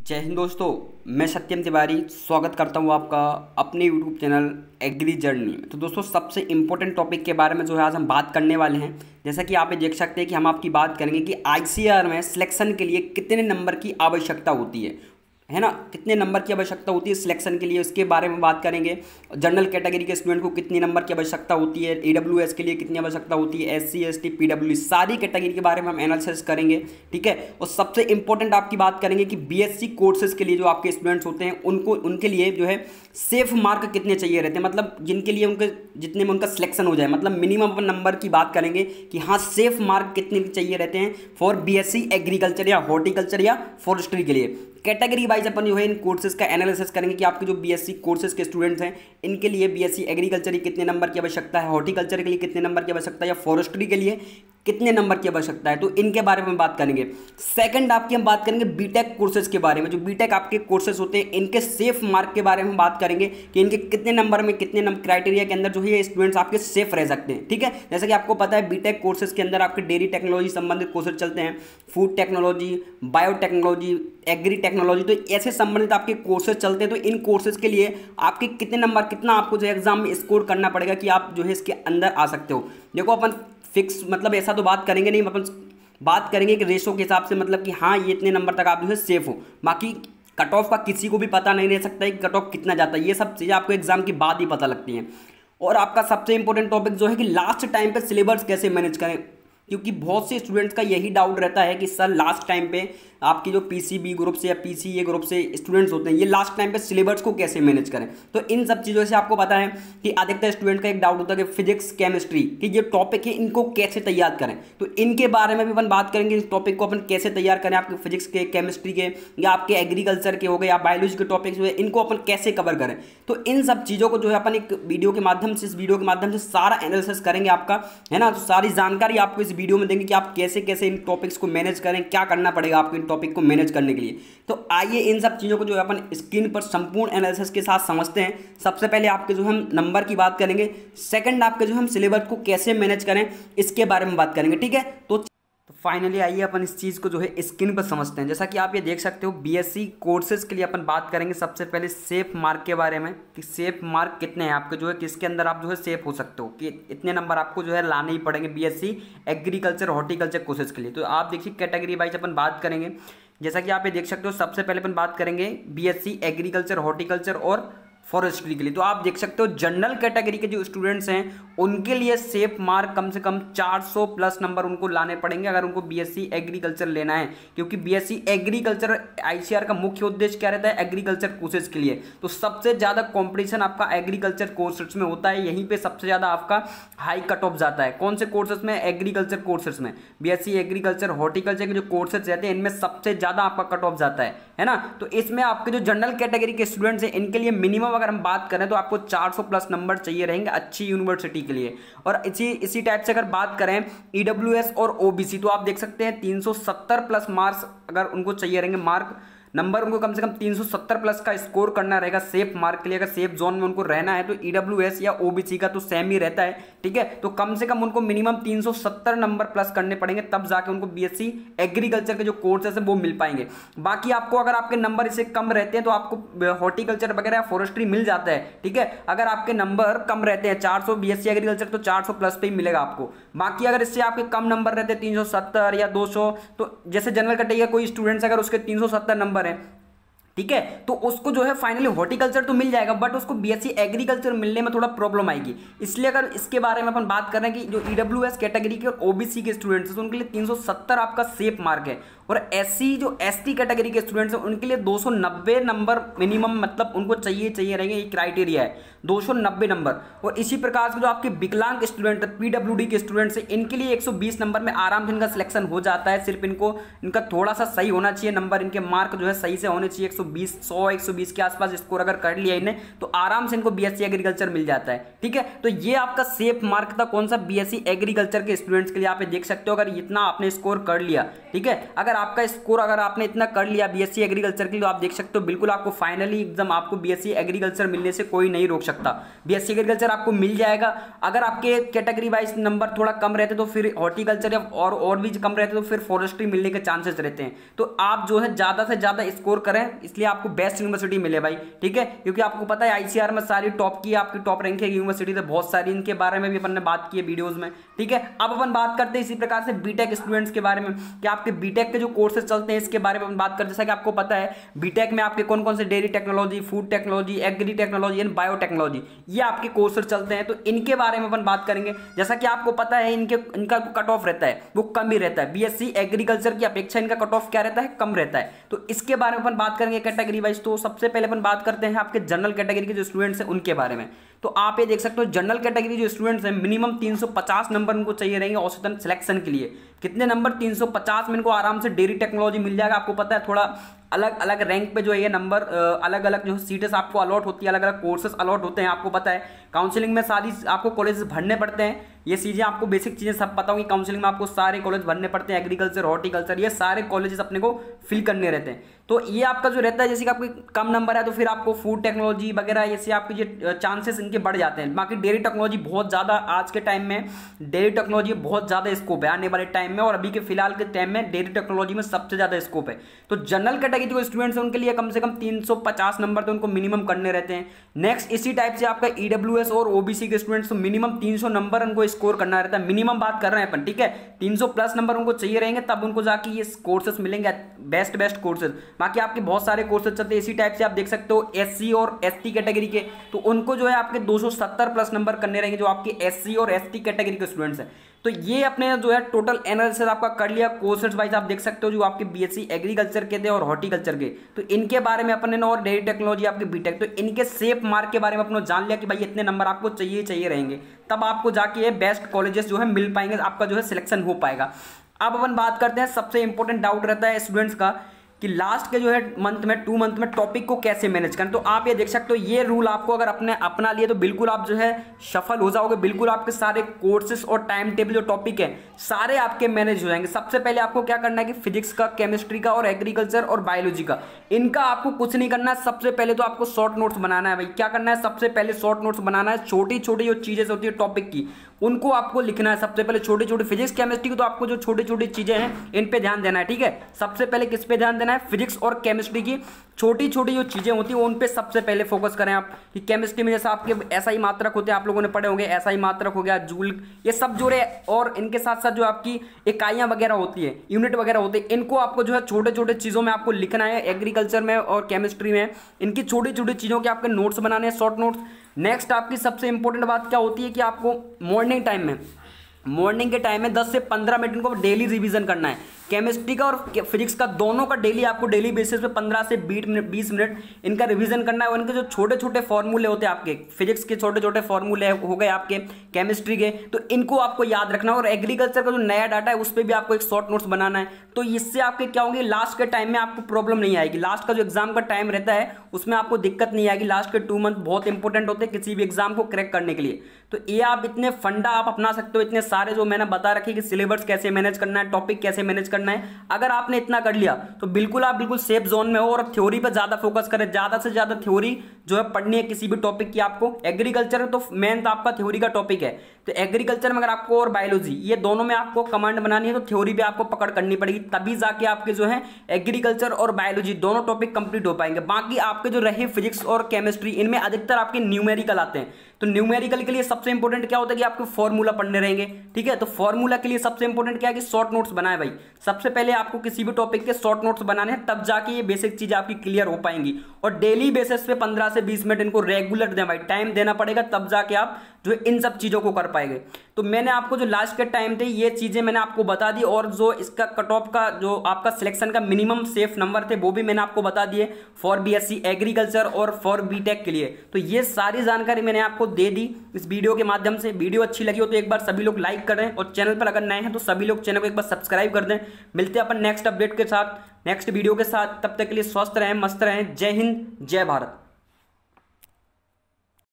जय हिंद दोस्तों। मैं सत्यम तिवारी स्वागत करता हूं आपका अपने यूट्यूब चैनल एग्री जर्नी में। तो दोस्तों, सबसे इम्पोर्टेंट टॉपिक के बारे में जो है आज हम बात करने वाले हैं। जैसा कि आप ये देख सकते हैं कि हम आपकी बात करेंगे कि आईसीआर में सिलेक्शन के लिए कितने नंबर की आवश्यकता होती है ना, कितने नंबर की आवश्यकता होती है सिलेक्शन के लिए, उसके बारे में बात करेंगे। जनरल कैटेगरी के स्टूडेंट को कितने नंबर की आवश्यकता होती है, ईडब्ल्यूएस के लिए कितनी आवश्यकता होती है, एससी एसटी पीडब्ल्यू सारी कैटेगरी के बारे में हम एनालिसिस करेंगे। ठीक है। और सबसे इंपॉर्टेंट आपकी बात करेंगे कि बीएससी कोर्सेज के लिए जो आपके स्टूडेंट्स होते हैं उनके लिए जो है सेफ मार्क कितने चाहिए रहते हैं, मतलब जिनके लिए उनके जितने में उनका सिलेक्शन हो जाए, मतलब मिनिमम नंबर की बात करेंगे कि हाँ सेफ मार्क कितने चाहिए रहते हैं फॉर बीएससी एग्रीकल्चर या हॉर्टिकल्चर या फॉरेस्ट्री के लिए। कैटेगरी वाइज अपन जो है इन कोर्सेज का एनालिसिस करेंगे कि आपके जो बीएससी कोर्सेज के स्टूडेंट्स हैं इनके लिए बीएससी एग्रीकल्चर की कितने नंबर की आवश्यकता है, हॉर्टिकल्चर के लिए कितने नंबर की आवश्यकता है या फॉरेस्ट्री के लिए कितने नंबर की आवश्यकता है, तो इनके बारे में बात करेंगे। सेकंड आपकी हम बात करेंगे बीटेक कोर्सेज के बारे में। जो बीटेक आपके कोर्सेज होते हैं इनके सेफ मार्क के बारे में बात करेंगे कि इनके कितने नंबर में कितने क्राइटेरिया के अंदर जो है स्टूडेंट्स आपके सेफ रह सकते हैं। ठीक है। जैसे कि आपको पता है बीटेक कोर्सेज के अंदर आपके डेयरी टेक्नोलॉजी संबंधित कोर्सेज चलते हैं, food technology, biotechnology, agri technology, तो ऐसे संबंधित आपके कोर्सेज चलते हैं। तो इन कोर्सेज के लिए आपके कितने नंबर, कितना आपको जो एग्जाम में स्कोर करना पड़ेगा कि आप जो है इसके अंदर आ सकते हो। देखो अपन फिक्स मतलब ऐसा तो बात करेंगे नहीं, अपन बात करेंगे कि रेशो के हिसाब से, मतलब कि हाँ ये इतने नंबर तक आप जो है सेफ हो। बाकी कट ऑफ का किसी को भी पता नहीं रह सकता है कि कट ऑफ कितना जाता है, ये सब चीज़ें आपको एग्जाम के बाद ही पता लगती हैं। और आपका सबसे इंपॉर्टेंट टॉपिक जो है कि लास्ट टाइम पे सिलेबस कैसे मैनेज करें, क्योंकि बहुत से स्टूडेंट्स का यही डाउट रहता है कि सर लास्ट टाइम पे आपकी जो पीसीबी ग्रुप से या पीसीए ग्रुप से स्टूडेंट्स होते हैं ये लास्ट टाइम पे सिलेबस को कैसे मैनेज करें। तो इन सब चीज़ों से आपको पता है कि अधिकतर स्टूडेंट का एक डाउट होता है कि फिजिक्स केमिस्ट्री कि ये टॉपिक है इनको कैसे तैयार करें। तो इनके बारे में भी अपन बात करेंगे, इस टॉपिक को अपन कैसे तैयार करें, आपके फिजिक्स के, केमिस्ट्री के या आपके एग्रीकल्चर के हो गए या बायोलॉजी के टॉपिक्स हुए, इनको अपन कैसे कवर करें। तो इन सब चीज़ों को जो है अपन एक वीडियो के माध्यम से, इस वीडियो के माध्यम से सारा एनालिसिस करेंगे आपका, है ना। तो सारी जानकारी आपको इस वीडियो में देंगे कि आप कैसे कैसे इन टॉपिक्स को मैनेज करें, क्या करना पड़ेगा आपको इन टॉपिक को मैनेज करने के लिए। तो आइए इन सब चीज़ों को जो है अपन स्क्रीन पर संपूर्ण एनालिसिस के साथ समझते हैं। सबसे पहले आपके जो हम नंबर की बात करेंगे, सेकंड आपके जो हम सिलेबस को कैसे मैनेज करें इसके बारे में बात करेंगे। ठीक है। तो फाइनली आइए अपन इस चीज़ को जो है स्क्रीन पर समझते हैं। जैसा कि आप ये देख सकते हो बीएससी कोर्सेज के लिए अपन बात करेंगे सबसे पहले सेफ मार्क के बारे में कि सेफ मार्क कितने हैं आपके, जो है किसके अंदर आप जो है सेफ हो सकते हो, कि इतने नंबर आपको जो है लाने ही पड़ेंगे बीएससी एग्रीकल्चर हॉर्टिकल्चर कोर्सेज के लिए। तो आप देखिए कैटेगरी वाइज अपन बात करेंगे। जैसा कि आप ये देख सकते हो सबसे पहले अपन बात करेंगे बीएससी एग्रीकल्चर हॉर्टिकल्चर और फॉरेस्ट्री के लिए। तो आप देख सकते हो जनरल कैटेगरी के जो स्टूडेंट्स हैं उनके लिए सेफ मार्क कम से कम 400 प्लस नंबर उनको लाने पड़ेंगे अगर उनको बीएससी एग्रीकल्चर लेना है, क्योंकि बीएससी एग्रीकल्चर आईसीआर का मुख्य उद्देश्य क्या रहता है, एग्रीकल्चर कोर्सेज के लिए। तो सबसे ज़्यादा कॉम्पिटिशन आपका एग्रीकल्चर कोर्सेज में होता है, यहीं पर सबसे ज़्यादा आपका हाई कट ऑफ जाता है। कौन से कोर्सेज में, एग्रीकल्चर कोर्सेज में, बीएससी एग्रीकल्चर हॉर्टिकल्चर के जो कोर्सेज रहते हैं इनमें सबसे ज़्यादा आपका कट ऑफ जाता है ना। तो इसमें आपके जो जनरल कैटेगरी के स्टूडेंट्स हैं इनके लिए मिनिमम अगर हम बात करें तो आपको 400 प्लस नंबर चाहिए रहेंगे अच्छी यूनिवर्सिटी के लिए। और इसी टाइप से अगर बात करें ईडब्ल्यूएस और ओबीसी, तो आप देख सकते हैं 370 प्लस मार्क्स अगर उनको चाहिए रहेंगे, मार्क नंबर उनको कम से कम 370 प्लस का स्कोर करना रहेगा सेफ मार्क के लिए। अगर सेफ जोन में उनको रहना है तो ईडब्ल्यूएस या ओबीसी का तो सेम ही रहता है। ठीक है। तो कम से कम उनको मिनिमम 370 नंबर प्लस करने पड़ेंगे, तब जाके उनको बीएससी एग्रीकल्चर के जो कोर्सेस है वो मिल पाएंगे। बाकी आपको अगर आपके नंबर इससे कम रहते हैं तो आपको हॉर्टिकल्चर वगैरह या फॉरेस्ट्री मिल जाता है। ठीक है। अगर आपके नंबर कम रहते हैं 400 बीएससी एग्रीकल्चर तो 400 प्लस पे ही मिलेगा आपको। बाकी अगर इससे आपके कम नंबर रहते हैं 370 या 200, तो जैसे जनरल कैटेगरी कोई स्टूडेंट्स अगर उसके 370 नंबर है, ठीक है, तो उसको जो है फाइनली हॉर्टिकल्चर तो मिल जाएगा बट उसको बीएससी एग्रीकल्चर मिलने में थोड़ा प्रॉब्लम आएगी। इसलिए अगर इसके बारे में अपन बात कर रहे हैं कि जो ईडब्ल्यूएस कैटेगरी के और ओबीसी के स्टूडेंट्स हैं तो उनके लिए 370 आपका सेफ मार्क है, और एससी जो एसटी कैटेगरी के स्टूडेंट्स हैं उनके लिए 290 नंबर मिनिमम, मतलब उनको चाहिए रहेंगे, ये क्राइटेरिया है 290 नंबर। और इसी प्रकार से जो आपके विकलांग स्टूडेंट पीडब्ल्यूडी के स्टूडेंट्स हैं इनके लिए 120 नंबर में आराम से इनका सिलेक्शन हो जाता है। सिर्फ इनका थोड़ा सा सही होना चाहिए नंबर, इनके मार्क जो है सही से होने चाहिए, 120 के आसपास स्कोर अगर कर लिया इन्हें तो आराम से इनको बीएससी एग्रीकल्चर मिल जाता है। ठीक है। तो ये आपका सेफ मार्क था कौन सा, बीएससी एग्रीकल्चर के स्टूडेंट्स के लिए। आप देख सकते हो अगर इतना आपने स्कोर कर लिया, ठीक है, अगर आपका स्कोर अगर आपने इतना कर लिया बीएससी एग्रीकल्चर के लिए, तो आप देख सकते हो बिल्कुल आपको फाइनली एकदम आपको बीएससी एग्रीकल्चर मिलने से कोई नहीं रोक सकता। बीएससी एग्रीकल्चर आपको मिल जाएगा। अगर आपके कैटेगरी वाइज नंबर थोड़ा कम रहते तो फिर हॉर्टिकल्चर या और भी कम रहते तो फिर फॉरेस्ट्री मिलने के चांसेस रहते हैं। तो आप जो है ज्यादा से ज्यादा स्कोर करें, इसलिए आपको बेस्ट यूनिवर्सिटी मिले भाई, ठीक है। क्योंकि आपको पता है आईसीआर में सारी टॉप की आपकी टॉप रैंक है यूनिवर्सिटी, तो बहुत सारी इनके बारे में भी अपन ने बात की है वीडियोस में, ठीक है। अब अपन बात करते हैं इसी प्रकार से बीटेक स्टूडेंट्स के बारे में कि आपके बीटेक के जो कोर्सेज चलते हैं इसके बारे में अपन बात करते हैं। जैसा कि आपको पता है बीटेक में आपके कौन कौन से dairy technology, food technology, agri technology and biotechnology, ये आपके कोर्सेज चलते हैं। तो इनके बारे में अपन बात करेंगे। जैसा कि आपको पता है इनका कट ऑफ रहता है वो कम ही रहता है, बीएससी एग्रीकल्चर की अपेक्षा इनका कट ऑफ क्या रहता है, कम रहता है। तो इसके बारे में अपन बात करेंगे कैटेगरी वाइज। तो सबसे पहले अपन बात करते हैं आपके जनरल कैटेगरी के जो स्टूडेंट्स हैं उनके बारे में। तो आप ये देख सकते हो जनरल कैटेगरी जो स्टूडेंट्स हैं मिनिमम 350 नंबर उनको चाहिए रहेंगे औसतन सिलेक्शन के लिए। कितने नंबर, 350 में इनको आराम से डेयरी टेक्नोलॉजी मिल जाएगा। आपको पता है थोड़ा अलग अलग रैंक पे जो है ये नंबर अलग अलग जो सीटें आपको अलॉट होती है, अलग अलग कोर्सेज अलॉट होते हैं। आपको पता है काउंसलिंग में सारी आपको कॉलेज भरने पड़ते हैं, ये चीज़ें आपको बेसिक चीज़ें सब पता होंगी। काउंसलिंग में आपको सारे कॉलेज भरने पड़ते हैं, एग्रीकल्चर, हॉर्टिकल्चर, ये सारे कॉलेजेस अपने को फिल करने रहते हैं। तो ये आपका जो रहता है जैसे कि आपके कम नंबर है तो फिर आपको फूड टेक्नोलॉजी वगैरह ऐसे आपके जो चांसेस इनके बढ़ जाते हैं। बाकी डेयरी टेक्नोलॉजी बहुत ज़्यादा आज के टाइम में डेयरी टेक्नोलॉजी बहुत ज़्यादा स्कोप है आने वाले टाइम में, और अभी के फिलहाल के टाइम में डेयरी टेक्नोलॉजी में सबसे ज़्यादा स्कोप है। तो जनरल कैटेगरी जो स्टूडेंट्स हैं उनके लिए कम से कम 350 नंबर तो उनको मिनिमम करने रहते हैं। नेक्स्ट इसी टाइप से आपका ईडब्ल्यूएस और ओबीसी के स्टूडेंट्स तो मिनिमम 300 नंबर उनको स्कोर करना रहता है। मिनिमम बात कर रहे हैं अपन, ठीक है। 300 प्लस नंबर उनको चाहिए रहेंगे तब उनको जाके ये कोर्सेस मिलेंगे, बेस्ट कोर्सेज। बाकी आपके बहुत सारे कोर्सेज चलते हैं। इसी टाइप से आप देख सकते हो एससी और एसटी कैटेगरी के, तो उनको जो है आपके 270 प्लस नंबर करने रहेंगे जो आपके एससी और एसटी कैटेगरी के स्टूडेंट्स हैं। तो ये अपने जो है टोटल एनालिसिस आपका कर लिया कोर्सेज वाइज। आप देख सकते हो जो आपके बीएससी एग्रीकल्चर के थे और हॉर्टिकल्चर के, तो इनके बारे में अपने और डेयरी टेक्नोलॉजी आपके बीटेक, तो इनके सेफ मार्क के बारे में अपने जान लिया कि भाई इतने नंबर आपको चाहिए रहेंगे, तब आपको जाके ये बेस्ट कॉलेजेस जो है मिल पाएंगे, आपका जो है सिलेक्शन हो पाएगा। अब अपन बात करते हैं सबसे इंपॉर्टेंट डाउट रहता है स्टूडेंट्स का कि लास्ट के जो है मंथ में 2 मंथ में टॉपिक को कैसे मैनेज करें। तो आप ये देख सकते हो ये रूल आपको अगर अपने अपना लिए तो बिल्कुल आप जो है सफल हो जाओगे। बिल्कुल आपके सारे कोर्सेज और टाइम टेबल जो टॉपिक है सारे आपके मैनेज हो जाएंगे। सबसे पहले आपको क्या करना है कि फिजिक्स का, केमिस्ट्री का और एग्रीकल्चर और बायोलॉजी का, इनका आपको कुछ नहीं करना है। सबसे पहले तो आपको शॉर्ट नोट्स बनाना है भाई। क्या करना है, सबसे पहले शॉर्ट नोट्स बनाना है। छोटी छोटी जो चीजें होती है टॉपिक की उनको आपको लिखना है। सबसे पहले छोटी छोटी फिजिक्स केमिस्ट्री की तो आपको जो छोटी छोटी चीजें हैं इन पे ध्यान देना है, ठीक है। सबसे पहले किस पे ध्यान देना है, फिजिक्स और केमिस्ट्री की छोटी छोटी जो चीजें होती हैं उन पे सबसे पहले फोकस करें आप। कि केमिस्ट्री में जैसे आपके ऐसा ही मात्रक होते हैं, आप लोगों ने पढ़े होंगे, ऐसा ही मात्रक हो गया, जूल, ये सब जोड़े, और इनके साथ साथ जो आपकी इकाइयां वगैरह होती है, यूनिट वगैरह होते हैं, इनको आपको जो है छोटे छोटे चीजों में आपको लिखना है। एग्रीकल्चर में और केमिस्ट्री में इनकी छोटी छोटी चीजों के आपके नोट्स बनाने हैं, शॉर्ट नोट्स। नेक्स्ट आपकी सबसे इंपॉर्टेंट बात क्या होती है कि आपको मॉर्निंग के टाइम में 10 से 15 मिनट इनको डेली रिवीजन करना है। केमिस्ट्री का और फिजिक्स का दोनों का आपको डेली बेसिस पे 15 से 20 मिनट इनका रिवीजन करना है। उनके जो छोटे छोटे फॉर्मूले होते हैं आपके फिजिक्स के, छोटे छोटे फॉर्मूले हो गए आपके केमिस्ट्री के, तो इनको आपको याद रखना है। और एग्रीकल्चर का जो नया डाटा है उस पर भी आपको एक शॉर्ट नोट्स बनाना है। तो इससे आपके क्या होंगे, लास्ट के टाइम में आपको प्रॉब्लम नहीं आएगी। लास्ट का जो एग्जाम का टाइम रहता है उसमें आपको दिक्कत नहीं आएगी। लास्ट के 2 मंथ बहुत इंपॉर्टेंट होते हैं किसी भी एग्जाम को क्रैक करने के लिए। तो ये आप इतने फंडा आप अपना सकते हो, इतने सारे जो मैंने बता रखे कि सिलेबस कैसे मैनेज करना है, टॉपिक कैसे मैनेज करना है। अगर आपने इतना कर लिया तो बिल्कुल आप बिल्कुल सेफ जोन में हो। और थ्योरी पर ज्यादा फोकस करें, ज्यादा से ज्यादा थ्योरी जो है पढ़नी है किसी भी टॉपिक की आपको। एग्रीकल्चर तो मेन तो आपका थ्योरी का टॉपिक है, तो एग्रीकल्चर में अगर आपको और बायोलॉजी ये दोनों में आपको कमांड बनानी है तो थ्योरी पे आपको पकड़ करनी पड़ेगी, तभी जाके आपके जो है एग्रीकल्चर और बायोलॉजी दोनों टॉपिक कंप्लीट हो पाएंगे। बाकी आपके जो रहे फिजिक्स और केमिस्ट्री, इनमें अधिकतर आपके न्यूमेरिकल आते हैं। तो न्यूमेरिकल के लिए सबसे इंपॉर्टेंट क्या होता है कि आपको फॉर्मूला पढ़ने रहेंगे, ठीक है। तो फॉर्मूला के लिए सबसे इंपॉर्टेंट क्या है कि शॉर्ट नोट्स बनाए भाई। सबसे पहले आपको किसी भी टॉपिक के शॉर्ट नोट्स बनाने हैं, तब जाके ये बेसिक चीजें आपकी क्लियर हो पाएंगी। और डेली बेसिस पे 15 से 20 मिनट इनको रेगुलर दें भाई, टाइम देना पड़ेगा, तब जाके आप जो इन सब चीजों को कर पाएंगे। तो मैंने आपको जो लास्ट के टाइम थे ये चीजें मैंने आपको बता दी, और जो इसका कट ऑफ का जो आपका सिलेक्शन का मिनिमम सेफ नंबर थे वो भी मैंने आपको बता दिए फॉर बीएससी एग्रीकल्चर और फॉर बीटेक के लिए। तो ये सारी जानकारी मैंने आपको दे दी इस वीडियो के माध्यम से। वीडियो अच्छी लगी हो तो एक बार सभी लोग लाइक करें, और चैनल पर अगर नए हैं तो सभी लोग चैनल को एक बार सब्सक्राइब कर दें। मिलते हैं अपन नेक्स्ट अपडेट के साथ, नेक्स्ट वीडियो के साथ। तब तक के लिए स्वस्थ रहें, मस्त रहें। जय हिंद, जय भारत।